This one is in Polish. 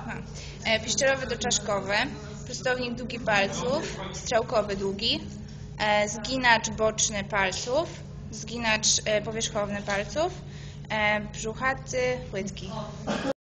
Piszczelowy doczaszkowy, prostownik długi palców, strzałkowy długi, zginacz boczny palców, zginacz powierzchowny palców, brzuchaty, płytki.